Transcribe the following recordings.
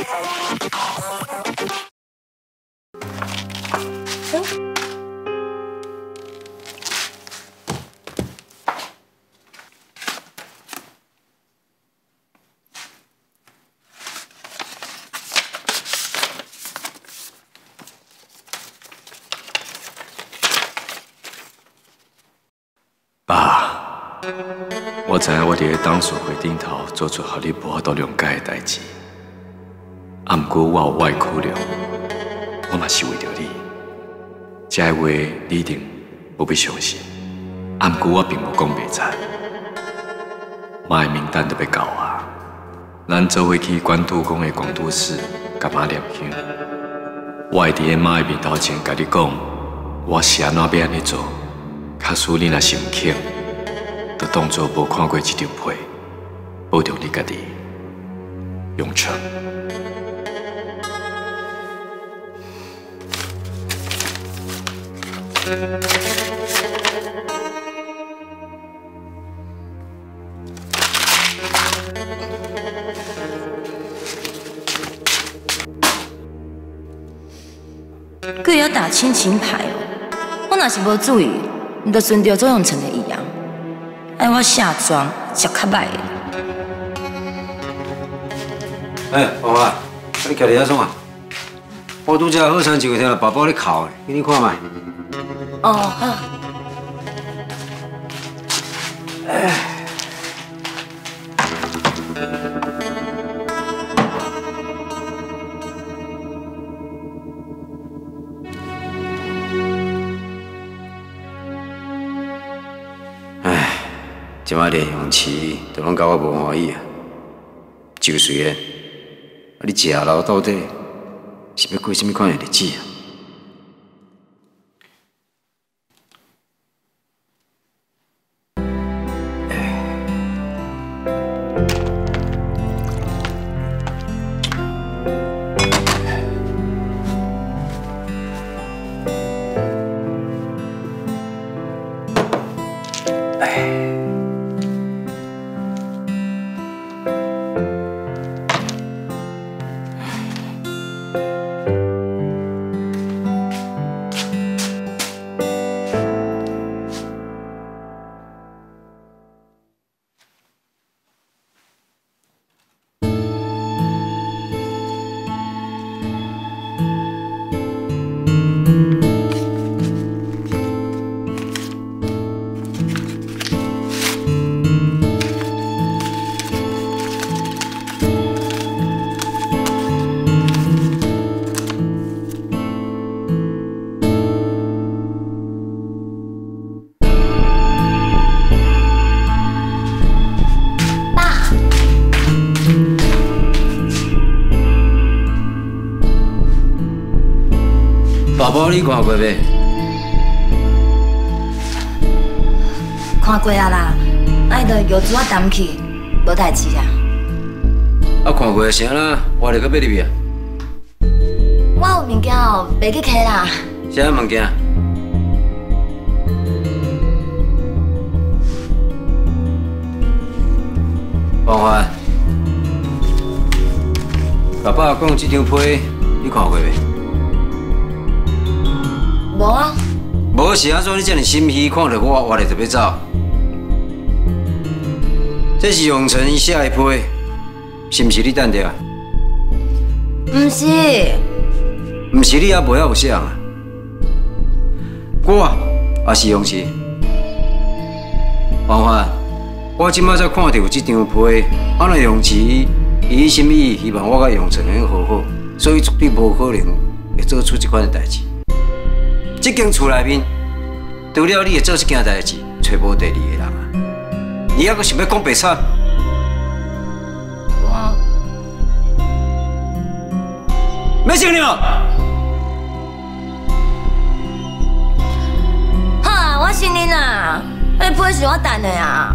爸，我知影我伫个董事会顶头做出互你无法度谅解的代志，啊，毋过我有我的考量，我嘛是为着你。这个话你一定不必相信，啊，毋过我并无讲袂知。妈的名单都要到啊，咱做伙去管督宫的光都寺，甲妈念香。我会伫个妈的面头前甲你讲，我是安怎要安尼做。 假使你若是唔肯，就当作无看过这张被，保重你家己，永昌。 佮要打亲情牌哦，我若是无注意。 你就顺着周永成的意样，爱我下妆食较歹的。 王华，你徛伫遐创啊？我拄则好餐就听到爸爸咧哭的，给你看卖。 哦，好。 即摆连用词都拢甲我无欢喜啊！就随个，你食老到底是要过什么款的日子啊？爸爸，你看过未？ 看过啊啦，爱着药珠啊担去，无代志啊。 啊，看过是安怎？我着搁要入去啊？ 我有物件哦，袂去客啦。 啥物件？王焕，爸爸讲这张被，你看过未？ 无啊， 无是安怎？你这么心虚，看到我活咧就要走？这是永成写的批，是毋是你等着？ 毋是， 毋是你也无遐有啥啊？我也是永成。王焕，我即摆才看到这张批，安尼永成伊心意希望我甲永成能和好，所以绝对无可能会做出这款的代志。 这间厝内面，除了你会做这件代志，找无第二个人啊！你还阁想要讲白惨？ 我没承认。 好啊，我承认啦，迄批是我等的啊。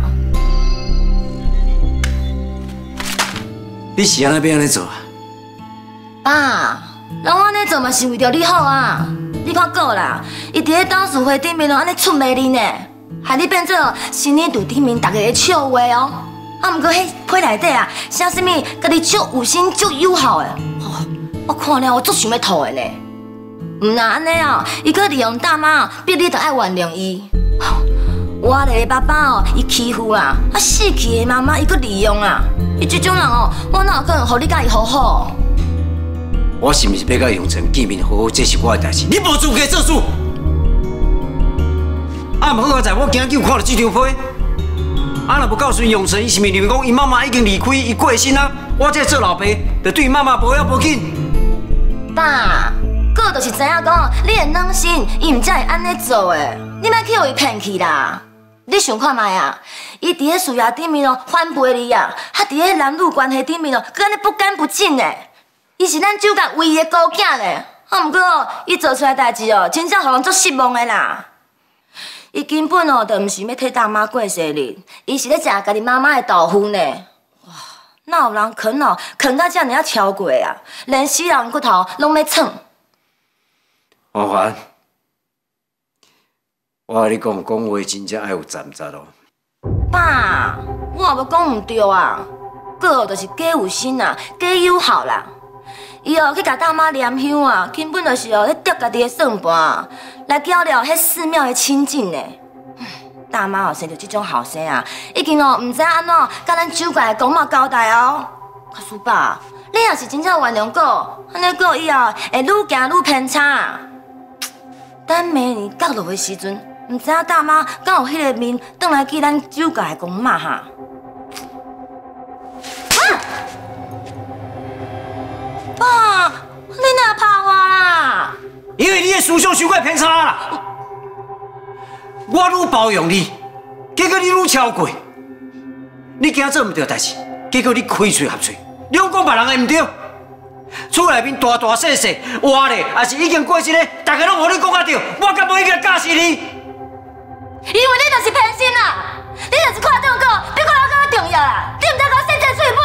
你是安怎要安尼做啊？ 爸，人我安尼做嘛是为着你好啊。 你看过啦，伊伫咧董事会顶面拢安尼出卖你呢，害你变做新年度顶面大家咧笑话哦。啊，毋过迄批内底啊，写啥物，家己足有心、足友好的， 我看了我足想要吐的呢。唔那安尼哦，伊搁利用大妈，逼你着爱原谅伊。我咧爸爸哦，伊欺负啊，死去的妈妈伊搁利用啊。伊这种人哦，我哪有可能互你甲伊好好？ 我是毋是要甲永成见面好好，这是我的代志，你无资格做主。啊，唔好在我今日看到这张批，啊，若不告诉永成，伊是咪认为讲伊妈妈已经离开，伊过身啊？我这做老爸，就对伊妈妈无要无紧。 爸，哥就是知影讲你的软心，伊唔才会安尼做的，你莫去互伊骗去啦。你想看卖啊？伊伫咧事业顶面哦反背你啊，还伫咧男女关系顶面哦，佮安尼不干不净呢。伊是咱酒家唯一的孤囝呢。啊，毋过伊做出来代志哦，真正互人足失望的啦。伊根本哦，就毋是要替大妈过生日，伊是咧食家己妈妈的豆腐呢。哇，哪有人啃哦，啃到遮尔啊超过啊，连死人骨头拢要蹭。 王凡，我甲你讲话真正爱有站责哦。 爸，我也无讲毋对啊，哥就是假有心啊，假友好啦。伊哦去甲大妈念香啊，根本就是哦咧捉家己的算盘，来搅了迄寺庙的清净呢。大妈哦生着这种后生啊，已经哦毋知安怎甲咱酒界的公妈交代哦。可是爸，你若是真正原谅哥，安尼哥以后会愈行愈偏差。等明年角落的时阵，毋知影大妈敢有迄个面转来记咱酒界的公妈哈？爸，你哪拍我啦？ 因为你的思想伤过偏差啦。我愈包容你，结果你愈超过。你惊做毋对代志，结果你开嘴合嘴，你讲别人的毋对。厝内面大大细细，活咧，也是已经过身咧，大家拢互你讲啊对，我敢无已经教死你？因为你就是偏心啦，你就是看中我，比我更重要啦，你毋知我身前水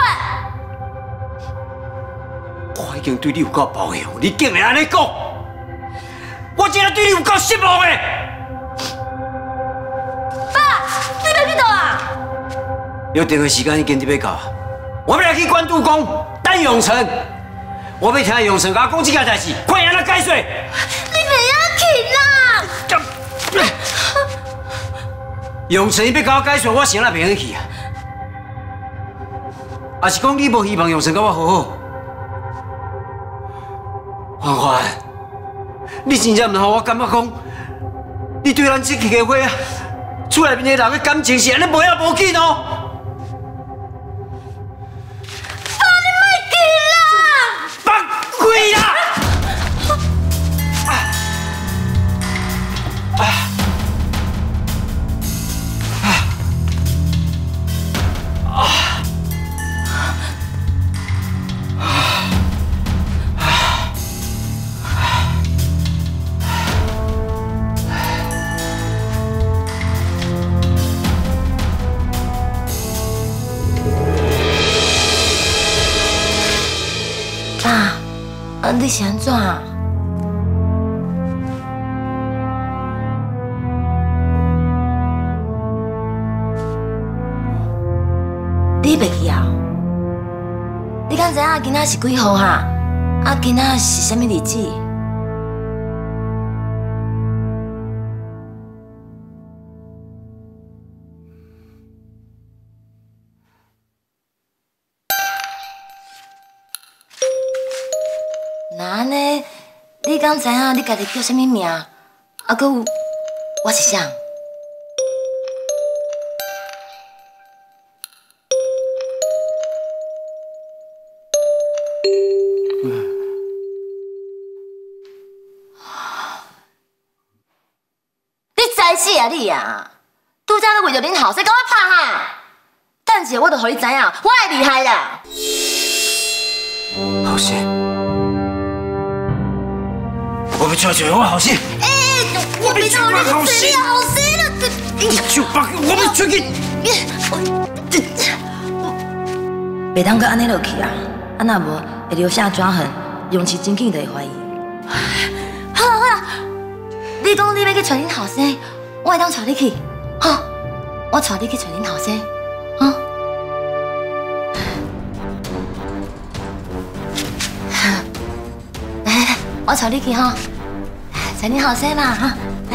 本。 我已经对你有够包容，你竟然安尼讲，我真系对你有够失望的。 爸，你要去倒啊？ 约定的时间已经要到，我要来去关渡宫等永成。我要听永成甲我讲这件代志，看伊安怎解释。 你袂要去啦！ 永成伊要甲我解释，我先来袂去啊。还是讲你无希望永成甲我好好？欢欢，你真正唔让我感觉讲，你对咱这个伙啊，厝内面的人的感情是安尼无要无紧哦。对啦！ 爸，你是安怎啊？你袂记啊？你敢知影今仔是几号哈？啊，今仔是啥物日子？那安尼，你敢知影你家己叫啥物名？啊，搁有我是啥？你知死啊你啊！拄则你为着恁后生甲我拍哈，等下我就互你知影，我会厉害啦！ 好些。我要找找我后生。 我别找你后生，后生了！ 你就把我要出去。 袂当搁安尼落去啊！啊那无会留下抓痕，用其真紧就会怀疑。好啦好啦，你讲你要去找恁后生，我会当带你去，好，我带你去找恁后生，啊。 我带你去哈，载你后生嘛哈。来。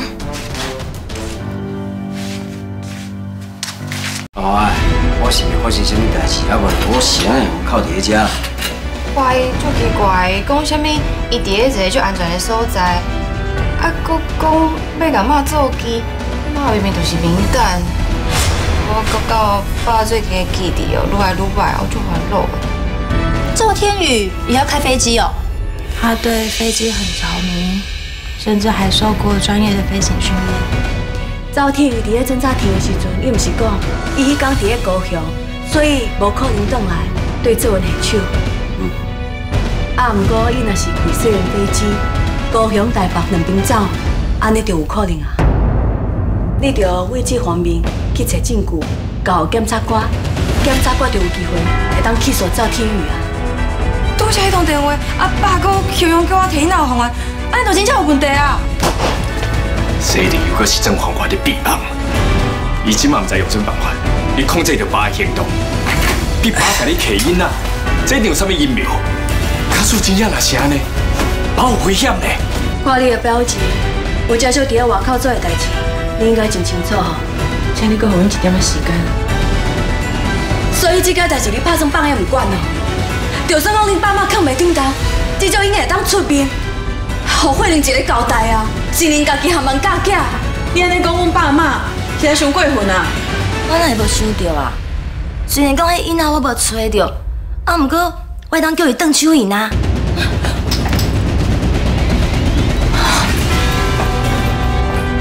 哦，我是未发生什么代志，啊无我是安尼靠伫遐遮。 怪足奇怪，讲啥物？伊伫咧一个最安全的所在，啊，佮讲要甲妈做机，妈明明就是敏感。我感觉爸最近的记忆哦，愈来愈歹，我就烦恼。 赵天宇也要开飞机哦？ 他对飞机很着迷，甚至还受过专业的飞行训练。 赵天宇伫咧侦察厅的时阵，伊毋是讲伊迄天伫咧高雄，所以无可能倒来对做下手。啊，毋过伊若是开私人飞机，高雄、台北两边走，安尼就有可能啊。你着为这方面去找证据，交检察官，检察官就有机会会当起诉赵天宇啊。 拄则迄通电话，啊爸佮强勇叫我提脑方案，安尼就真正有问题啊！ 这一定又阁是郑焕焕的弊案，伊即嘛毋知用什么办法，你控制着爸的行动，你爸甲你起因啊，这一定有啥物阴谋？假使真正若是安尼，爸有危险呢。 看你的表情，有真少伫咧外口做的代志，你应该真清楚吼。 请你给我一点仔时间。 所以这件代志你拍算放下唔管哦。就算讲恁爸妈抗袂顶当，至少应该会当出面，互慧玲一个交代啊！是恁家己含冤假假。 你安尼讲阮爸妈，现在伤过分啊！ 我哪会无想到啊？虽然讲迄囡仔我无找着，啊，毋过我会当叫伊转手印啊。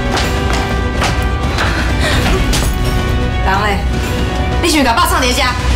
人嘞，你是毋是甲爸创伫遮？